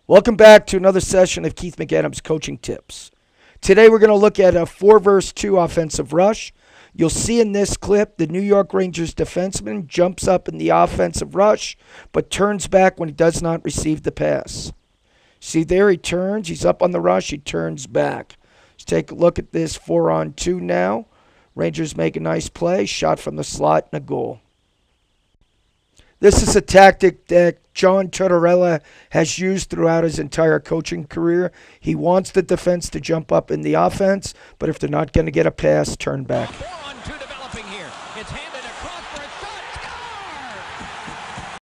Welcome back to another session of Keith McAdams Coaching Tips. Today we're going to look at a 4-verse-2 offensive rush. You'll see in this clip the New York Rangers defenseman jumps up in the offensive rush but turns back when he does not receive the pass. See there, he turns, he's up on the rush, he turns back. Let's take a look at this 4-on-2 now. Rangers make a nice play, shot from the slot and a goal. This is a tactic that John Tortorella has used throughout his entire coaching career. He wants the defense to jump up in the offense, but if they're not going to get a pass, turn back.